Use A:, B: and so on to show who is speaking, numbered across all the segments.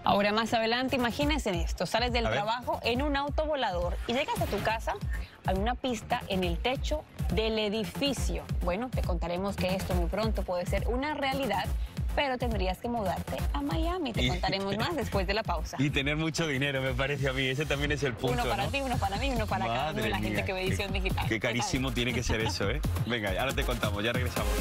A: Ahora más adelante, imagínense esto, sales del trabajo en un auto volador y llegas a tu casa a una pista en el techo del edificio. Bueno, te contaremos que esto muy pronto puede ser una realidad, pero tendrías que mudarte a Miami. Te contaremos más después de la pausa.
B: Y tener mucho dinero, me parece a mí. Ese también es el punto,
A: uno para
B: ¿no?
A: ti, uno para mí, uno para cada uno de la gente que ve Edición Digital.
B: Qué carísimo tiene que ser eso, ¿eh? Venga, ahora te contamos, ya regresamos.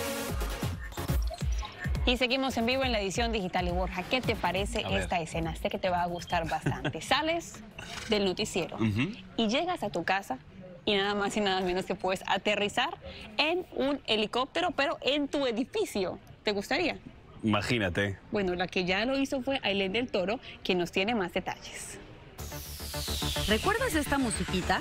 A: Y seguimos en vivo en la Edición Digital. Y Borja, ¿qué te parece esta escena? Sé que te va a gustar bastante. Sales del noticiero y llegas a tu casa y nada más y nada menos que puedes aterrizar en un helicóptero, pero en tu edificio. ¿Te gustaría?
B: Imagínate.
A: Bueno, la que ya lo hizo fue Ailén del Toro, quien nos tiene más detalles.
C: ¿Recuerdas esta musiquita?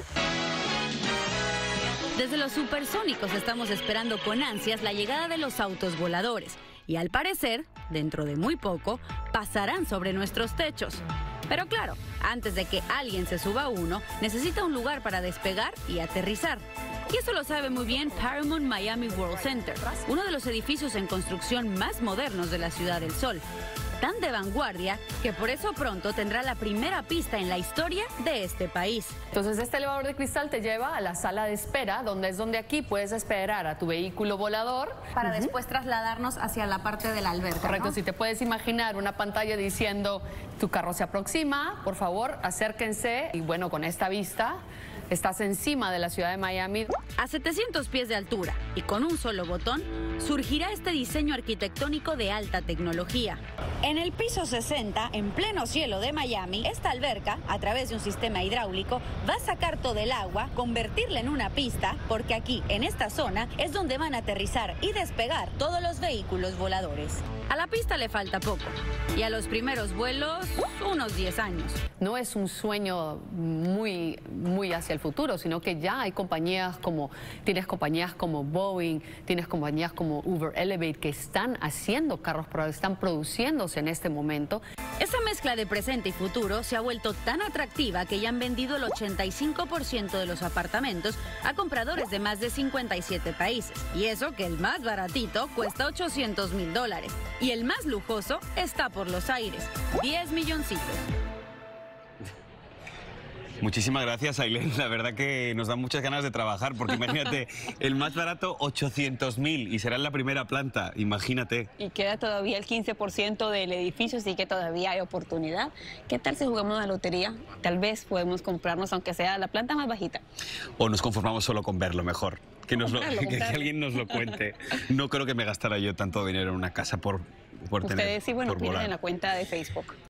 C: Desde los supersónicos estamos esperando con ansias la llegada de los autos voladores. Y al parecer, dentro de muy poco, pasarán sobre nuestros techos. Pero claro, antes de que alguien se suba a uno, necesita un lugar para despegar y aterrizar. Y eso lo sabe muy bien Paramount Miami World Center, uno de los edificios en construcción más modernos de la Ciudad del Sol. Tan de vanguardia que por eso pronto tendrá la primera pista en la historia de este país.
D: Entonces este elevador de cristal te lleva a la sala de espera, donde aquí puedes esperar a tu vehículo volador.
C: Para después trasladarnos hacia la parte de la alberca.
D: Correcto,
C: ¿no?
D: Si te puedes imaginar una pantalla diciendo tu carro se aproxima, por favor acérquense. Y bueno, con esta vista estás encima de la ciudad de Miami.
C: A 700 pies de altura y con un solo botón, surgirá este diseño arquitectónico de alta tecnología. En el piso 60, en pleno cielo de Miami, esta alberca, a través de un sistema hidráulico, va a sacar todo el agua, convertirla en una pista, porque aquí, en esta zona, es donde van a aterrizar y despegar todos los vehículos voladores. A la pista le falta poco, y a los primeros vuelos, unos 10 años.
D: No es un sueño muy hacia el futuro, sino que ya hay tienes compañías como Boeing, tienes compañías como Uber Elevate que están haciendo carros, están produciéndose en este momento.
C: Esa mezcla de presente y futuro se ha vuelto tan atractiva que ya han vendido el 85% de los apartamentos a compradores de más de 57 países. Y eso que el más baratito cuesta $800,000. Y el más lujoso está por los aires, 10 milloncitos.
B: Muchísimas gracias, Ailén. La verdad que nos da muchas ganas de trabajar, porque imagínate, el más barato, 800.000, y será en la primera planta, imagínate.
A: Y queda todavía el 15% del edificio, así que todavía hay oportunidad. ¿Qué tal si jugamos la lotería? Tal vez podemos comprarnos, aunque sea la planta más bajita.
B: O nos conformamos solo con verlo mejor. Que alguien nos lo cuente. No creo que me gastara yo tanto dinero en una casa por
A: Ustedes
B: tener,
A: sí, bueno,
B: por
A: piden
B: volar.
A: en la cuenta de Facebook.